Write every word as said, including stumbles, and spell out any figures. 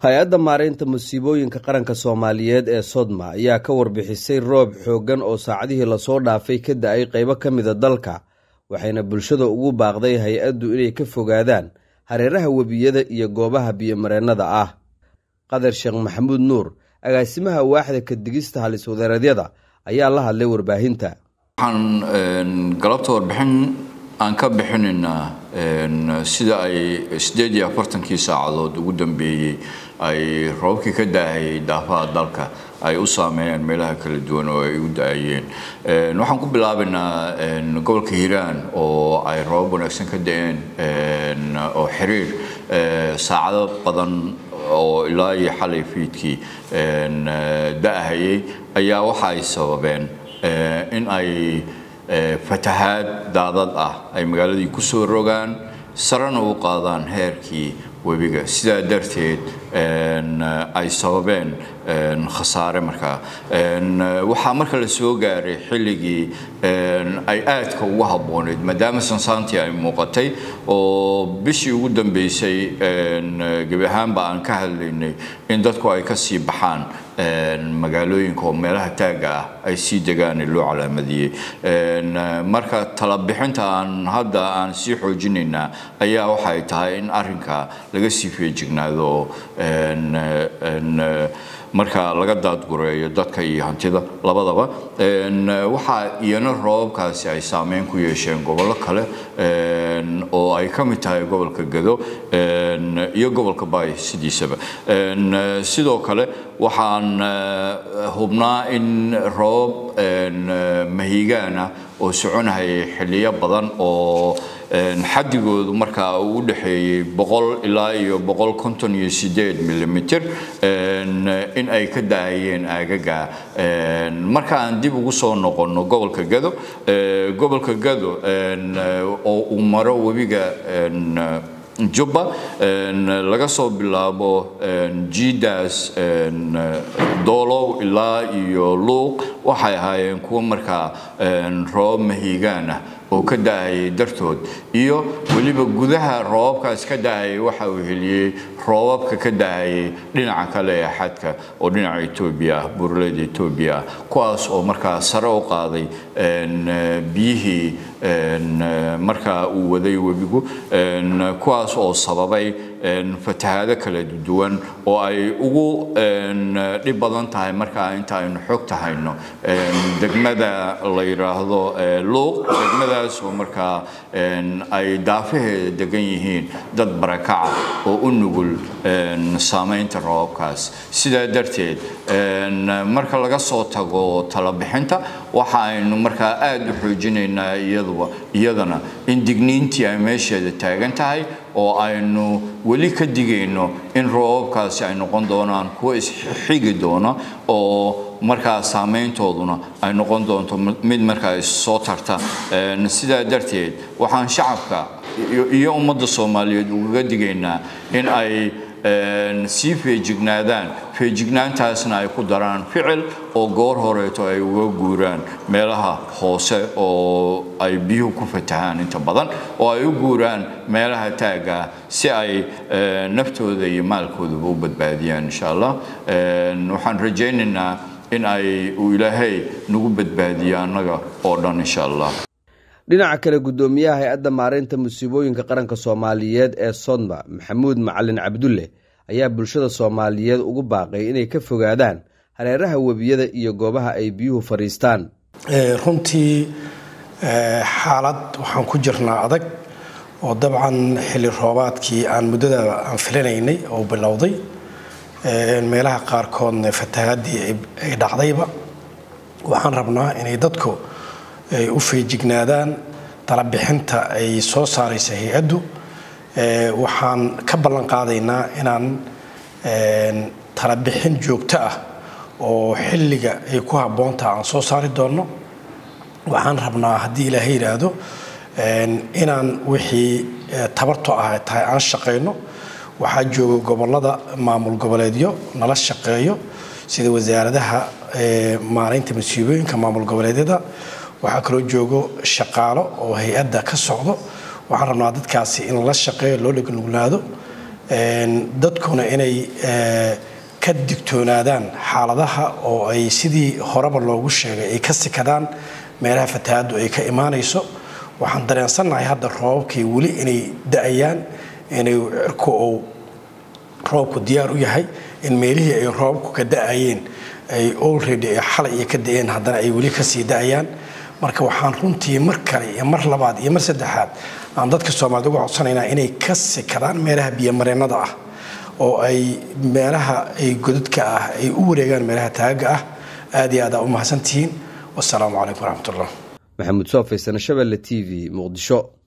hay-adda maareynta musiibooyinka qaranka Soomaaliyeed ee Sodma ayaa ka warbixisay roob xoogan oo saacadihii la soo dhaafay ka da'ay qaybo ka mid ah dalka waxayna bulshada ugu baaqday hay-addu inay ka fogaadaan hareeraha webiyada iyo goobaha biyo-mareennada ah. Qadar Sheekh Maxamuud Nuur agaasimaha waaxda ka digista halis wadaareedyada ayaa la hadlay warbaahinta. waxaan galabta warbixin aan ka bixinayna sida ay sideed iyo afartan-kii saacadood ugu dambeeyay ay roobkii ka daahay daafaha dalka ay u saameeyeen meelaha kala duwan oo ay u daayeen. waxaan ku bilaabaynaa gobolka Hiiraan oo ay roob wanaagsan ka da'een oo xiriir saacado badan oo ilaa iyo xalay fiidkii da'ahayay ayaa waxa ay sababeen in ay fatahaad daadad ah ay magaaladii ku soo rogaan sarana u qaadaan heerkii webiga sidaa darteed ay sababeen khasaare markaa waxaa marka la soo gaaray xilligii ay aadka ugu habbooneed maadaama sansaantii ay muuqatay oo bishii ugu dambeysay gebi ahaanba aan ka hadlaynay in dadku ay ka sii baxaan magaalooyinka oo meelaha taaga ah ay sii degaan loo calaamadiyey. marka tala bixinta aan hadda aan sii xoojinaynaa ayaa waxay tahay in arrinka laga sii feejignaado marka laga daadgureeyo dadka iyo hantida labadaba. waxaa iyana roobabkaasi ay saameyn ku yeesheen gobollo kale oo ay ka mid tahay gobolka Gado iyo gobolka Baay sidiisaba. sidoo kale waxaan hubnaa in roob mahigaan ah oo soconaya xilliyo badan oo xadigoodu markaa uu u dhaxeeyay boqol ilaa iyo boqol konton iyo sideed millimeter in ay ka daayeen aagaga. marka aan dib ugu soo noqono gobolka Gado gobolka Gado oo uu maro webiga Jubba laga soo bilaabo jiidaas doolow ilaa iyo luuq waxay ahaayeen kuwa markaa roob mahigaan ah oo ka daayay dartood iyo waliba gudaha roobkaas ka daayay waxa uu heliyay roobabka ka daayay dhinaca kale ee xadka oo dhinaca Itoobiya burleyda Itoobiya kuwaas oo markaa sare u qaaday biyihii markaa uu waday webigu kuwaas oo sababay fatahaado kala duwan oo ay ugu dhib badan tahay markaa inta aynu xog tahayno degmada la yiraahdo luuq degmadaas oo markaa ay daafaheeda degan yihiin dad barakaca oo u nugul saameynta roobkaas. sidaa darteed marka laga soo tago tala bixinta waxa aynu markaa aad u xoojinaynaa iyadaba iyadana in digniintii ay meesheeda taagan tahay oo aynu weli ka digayno in roobabkaasi ay noqon doonaan kuwa isxigi doona oo markaa saameyntooduna ay noqon doonto mid markaa soo tarta. sidaa darteed waxaan shacabka iyo ummadda Soomaaliyeed uga digaynaa in ay sii feejignaadaan feejignaantaasna ay ku daraan ficil oo goor horeeto ay uga guuraan meelaha hoose oo ay biyuhu ku fatahaan inta badan oo ay u guuraan meelaha taaga si ay naftooda iyo maalkoodaba u badbaadiyaan insha Allah. waxaan rajaynaynaa in ay uu Ilaahay nagu badbaadiyo annaga oo dhan insha Allah. dhinaca kale gudoomiyaha hay-adda maareynta musiibooyinka qaranka Soomaaliyeed ee Sodma Maxamuud Macalin Cabdulle ayaa bulshada Soomaaliyeed ugu baaqay inay ka fogaadaan hareeraha webiyada iyo goobaha ay biyuhu fariistaan. runtii xaalad waxaan ku jirnaa adag oo dabcan xilli roobaadkii aan muddada aan filanaynay oo bilowday meelaha qaarkoodna fatahaadii ay dhacdayba waxaan rabnaa inay dadku ay u feejignaadaan tala bixinta ay soo saaraysa hay-addu. waxaan ka ballan qaadaynaa inaan tala bixin joogto ah oo xilliga ay ku habboontaha aan soo saari doonno. waxaan rabnaa haddii Ilaahay yiraahdo inaan wixii tabarto ah tahay aan shaqeyno. waxaa jooga gobolada maamul goboleedyo nala shaqeeyo sida wasaaradaha maareynta musiibooyinka maamul goboleedyada. waxaa kaloo joogo shaqaalo oo hay-adda ka socdo. waxaan rabnaa dadkaasi in la shaqeeyo loo dhignaado dadkuna inay ka digtoonaadaan xaaladaha oo ay sidii horeba loogu sheegay ay ka sikadaan meelaha fatahaaddu ay ka imaanayso. waxaan dareensannahay hadda roobabkii weli inay da'ayaan, inay cirku uu roobku diyaar u yahay, in meelihii ay roobabku ka da'ayeen ay already ay xalay iyo ka da'een haddana ay weli ka sii da'ayaan. marka waxaan runtii mar kale iyo mar labaad iyo mar saddexaad aan dadka Soomaaliyeed uga codsanaynaa inay ka sikadaan meelaha biyo-mareennada ah oo ay meelaha ay godadka ah ay u wareegaan meelaha taaga ah. aad iyo aad u mahadsantihiin. wassalaamu calaykum waraxmatullah. maxamuud Soofay, Shabeelle T V, Muqdisho.